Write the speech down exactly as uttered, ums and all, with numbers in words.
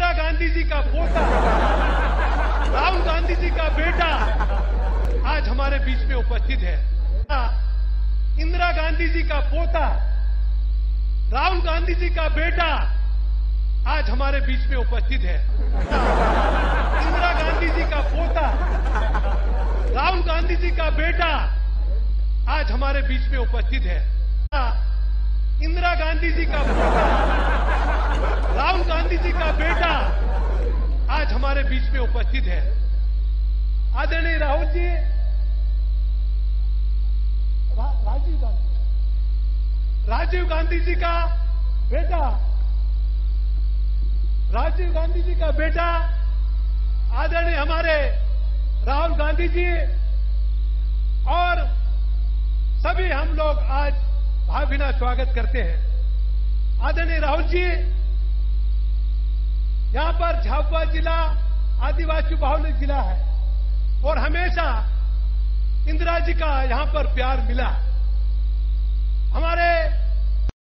इंदिरा गांधी जी का पोता, राहुल गांधी जी का बेटा आज हमारे बीच में उपस्थित है। इंदिरा गांधी जी का पोता, राहुल गांधी जी का बेटा आज हमारे बीच में उपस्थित है। इंदिरा गांधी जी का पोता, राहुल गांधी जी का बेटा आज हमारे बीच में उपस्थित है। इंदिरा गांधी जी का पोता, राहुल गांधी जी का बेटा आज हमारे बीच में उपस्थित है। आदरणीय राहुल जी, रा, राजीव गांधी राजीव गांधी जी का बेटा राजीव गांधी जी का बेटा आदरणीय हमारे राहुल गांधी जी और सभी हम लोग आज भावभीना स्वागत करते हैं। आदरणीय राहुल जी, यहां पर झाबुआ जिला आदिवासी बहुल जिला है और हमेशा इंदिरा जी का यहां पर प्यार मिला। हमारे